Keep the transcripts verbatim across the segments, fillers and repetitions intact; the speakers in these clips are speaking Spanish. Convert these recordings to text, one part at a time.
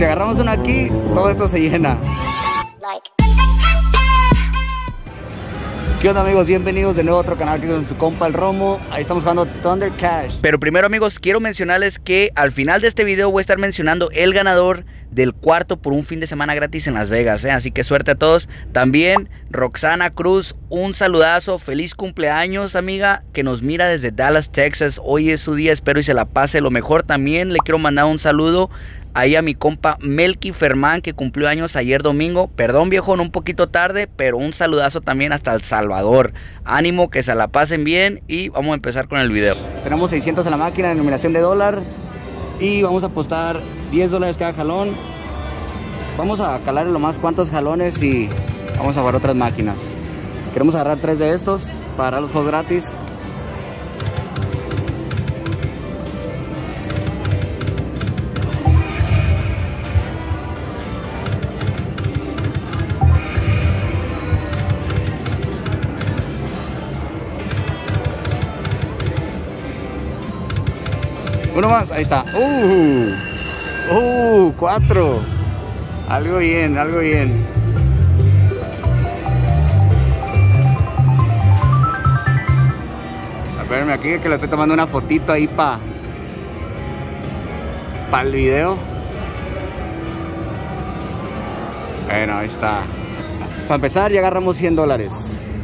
Si agarramos uno aquí, todo esto se llena. ¿Qué onda, amigos? Bienvenidos de nuevo a otro canal aquí con su compa el Romo. Ahí estamos jugando Thunder Cash. Pero primero, amigos, quiero mencionarles que al final de este video voy a estar mencionando el ganador del cuarto por un fin de semana gratis en Las Vegas, ¿eh? Así que suerte a todos. También Roxana Cruz, un saludazo, feliz cumpleaños, amiga, que nos mira desde Dallas, Texas. Hoy es su día, espero y se la pase lo mejor. También le quiero mandar un saludo ahí a mi compa Melky Fermán, que cumplió años ayer domingo. Perdón, viejón, un poquito tarde, pero un saludazo también hasta El Salvador. Ánimo, que se la pasen bien y vamos a empezar con el video. Tenemos seiscientos en la máquina de denominación de dólar y vamos a apostar diez dólares cada jalón. Vamos a calar lo más cuantos jalones y vamos a jugar otras máquinas. Queremos agarrar tres de estos para agarrar los juegos gratis. Uno más, ahí está. Uh, uh, cuatro. Algo bien, algo bien. A verme aquí que le estoy tomando una fotito ahí para pa el video. Bueno, ahí está. Para empezar ya agarramos cien dólares.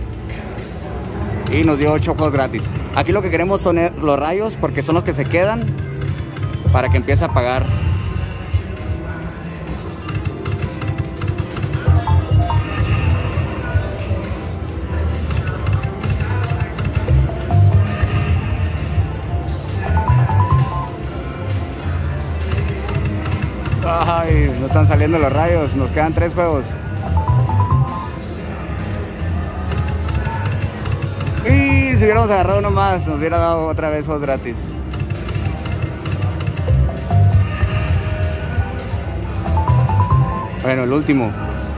Y nos dio ocho juegos gratis. Aquí lo que queremos son los rayos porque son los que se quedan para que empiece a pagar. Ay, no están saliendo los rayos, nos quedan tres juegos. Y si hubiéramos agarrado uno más, nos hubiera dado otra vez juegos gratis. Bueno, el último.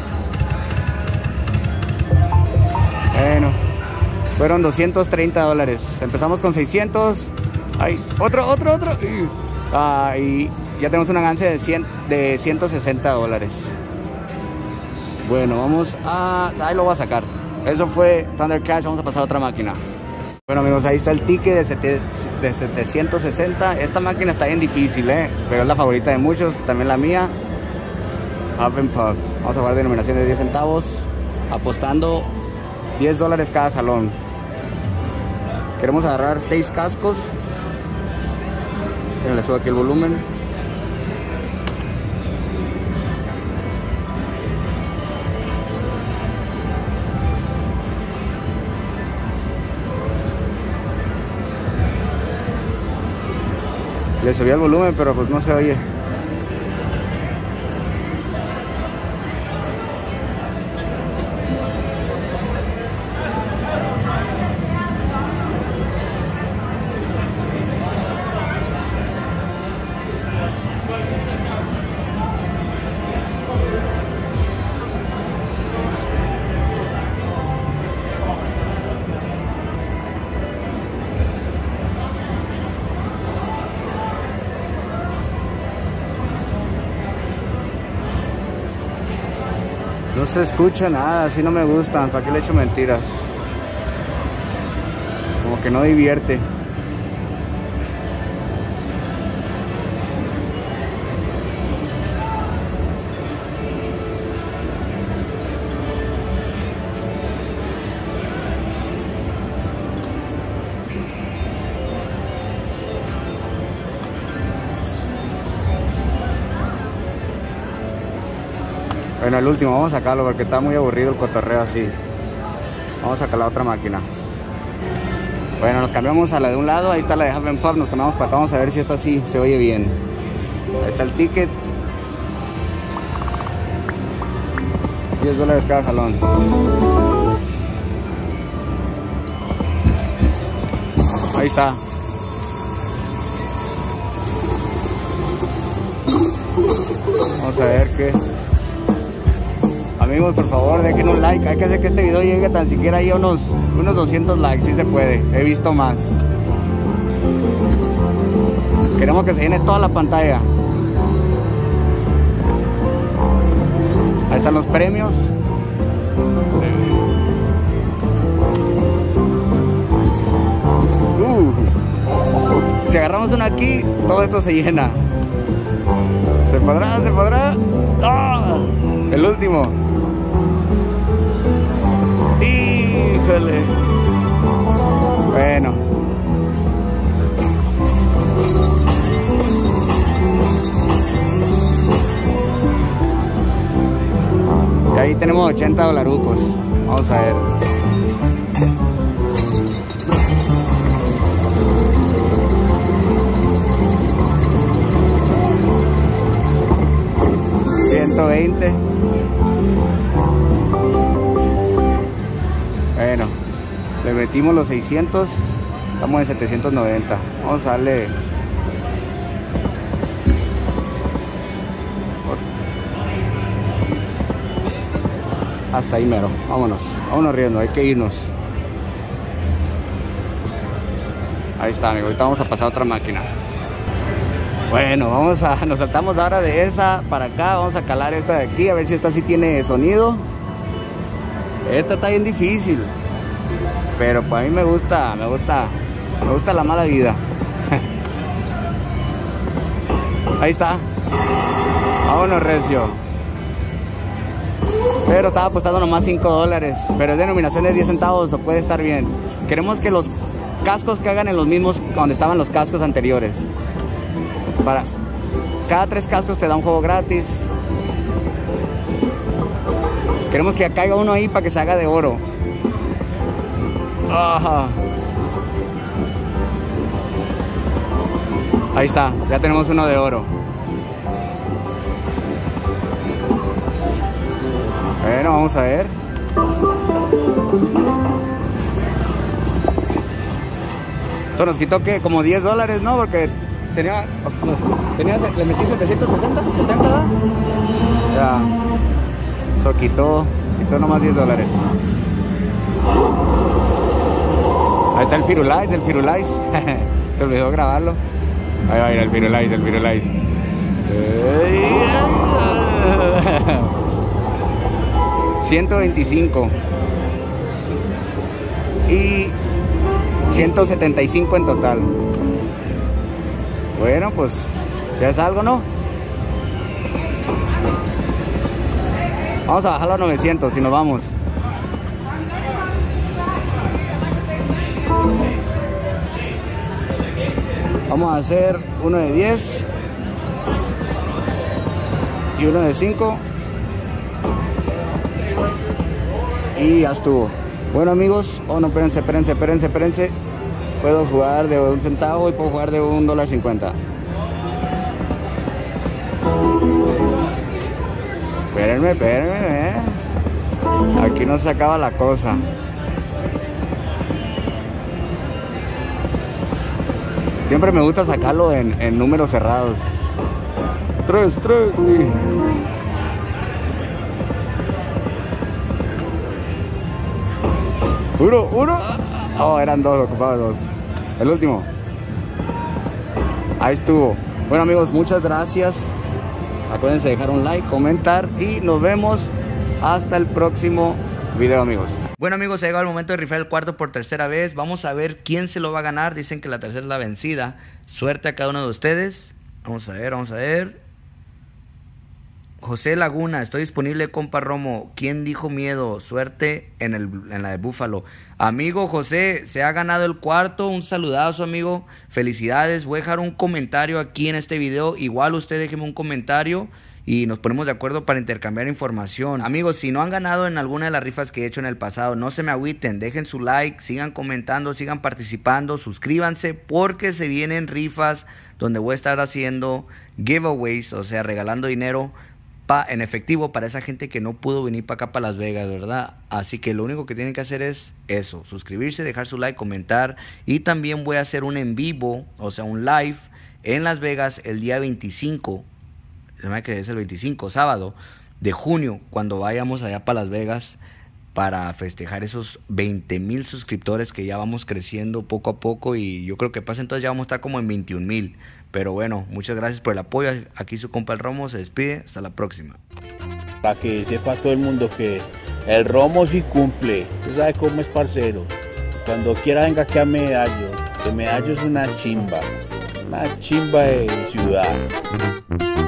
Bueno, fueron doscientos treinta dólares. Empezamos con seiscientos. Ay, otro, otro, otro. Ah, y ya tenemos una ganancia de, cien, de ciento sesenta dólares. Bueno, vamos a... Ahí lo voy a sacar. Eso fue Thunder Cash. Vamos a pasar a otra máquina. Bueno, amigos, ahí está el ticket de, sete, de setecientos sesenta. Esta máquina está bien difícil, ¿eh? Pero es la favorita de muchos, también la mía. Huff and Puff. Vamos a jugar denominación de diez centavos, apostando diez dólares cada jalón. Queremos agarrar seis cascos. Le subo aquí el volumen. Le subí el volumen, pero pues no se oye. No se escucha nada, así no me gustan. ¿Para qué le echo mentiras? Como que no divierte. Bueno, el último, vamos a sacarlo porque está muy aburrido el cotorreo así. Vamos a sacar la otra máquina. Bueno, nos cambiamos a la de un lado, ahí está la de Huff and Puff, nos cambiamos para acá, vamos a ver si esto así se oye bien. Ahí está el ticket. diez dólares cada jalón. Ahí está. Vamos a ver qué. Amigos, por favor, dejen un like. Hay que hacer que este video llegue tan siquiera ahí a unos, unos doscientos likes, si se puede. He visto más. Queremos que se llene toda la pantalla. Ahí están los premios. Uh, si agarramos uno aquí, todo esto se llena. ¿Se podrá? ¿Se podrá? ¡Oh! El último. ¡Híjole! Bueno. Y ahí tenemos ochenta dolarucos. Vamos a ver. ciento veinte. Bueno, le metimos los seiscientos. Estamos en setecientos noventa. Vamos a darle. Hasta ahí mero. Vámonos. Vámonos riendo. Hay que irnos. Ahí está, amigo. Ahorita vamos a pasar a otra máquina. Bueno, vamos a, nos saltamos ahora de esa para acá, vamos a calar esta de aquí, a ver si esta sí tiene sonido. Esta está bien difícil, pero pues a mí me gusta, me gusta, me gusta la mala vida. Ahí está. Vámonos, recio. Pero estaba apostando nomás cinco dólares, pero es denominación de diez centavos, o puede estar bien. Queremos que los cascos caigan en los mismos donde estaban los cascos anteriores. Para cada tres cascos te da un juego gratis. Queremos que caiga uno ahí para que se haga de oro. Ajá. Ahí está, ya tenemos uno de oro. Bueno, vamos a ver. Eso nos quitó que como diez dólares, ¿no? Porque tenía, tenía, le metí setecientos sesenta, setenta, ¿verdad? Ya. Eso quitó, quitó nomás diez dólares. Ahí está el Firulais, el Firulais. Se olvidó grabarlo. Ahí va a ir el Firulais, el Firulais. ciento veinticinco. Y ciento setenta y cinco en total. Bueno, pues ya es algo, ¿no? Vamos a bajarlo a novecientos y nos vamos. Vamos a hacer uno de diez y uno de cinco. Y ya estuvo. Bueno, amigos, oh no, espérense, espérense, espérense, espérense. Puedo jugar de un centavo y puedo jugar de un dólar cincuenta. Espérenme, espérenme, ¿eh? Aquí no se acaba la cosa. Siempre me gusta sacarlo en, en números cerrados. Tres, tres, sí. Uno, uno. Oh, eran dos, ocupaba dos. El último. Ahí estuvo. Bueno, amigos, muchas gracias. Acuérdense de dejar un like, comentar y nos vemos hasta el próximo video, amigos. Bueno, amigos, ha llegado el momento de rifar el cuarto por tercera vez. Vamos a ver quién se lo va a ganar. Dicen que la tercera es la vencida. Suerte a cada uno de ustedes. Vamos a ver, vamos a ver. José Laguna, estoy disponible, compa Romo. ¿Quién dijo miedo? Suerte en, el, en la de Búfalo. Amigo José, se ha ganado el cuarto. Un saludazo, amigo. Felicidades. Voy a dejar un comentario aquí en este video. Igual usted déjeme un comentario y nos ponemos de acuerdo para intercambiar información. Amigos, si no han ganado en alguna de las rifas que he hecho en el pasado, no se me agüiten. Dejen su like, sigan comentando, sigan participando. Suscríbanse porque se vienen rifas donde voy a estar haciendo giveaways, o sea, regalando dinero en efectivo para esa gente que no pudo venir para acá, para Las Vegas, ¿verdad? Así que lo único que tienen que hacer es eso, suscribirse, dejar su like, comentar. Y también voy a hacer un en vivo, o sea, un live en Las Vegas el día veinticinco, se me que es el veinticinco, sábado de junio, cuando vayamos allá para Las Vegas para festejar esos veinte mil suscriptores que ya vamos creciendo poco a poco, y yo creo que pasa entonces ya vamos a estar como en veintiún mil. Pero bueno, muchas gracias por el apoyo. Aquí su compa el Romo se despide. Hasta la próxima. para que sepa todo el mundo que el romo sí cumple. Usted sabe cómo es, parcero. Cuando quiera venga aquí a Medallo. Que Medallo es una chimba, una chimba de ciudad.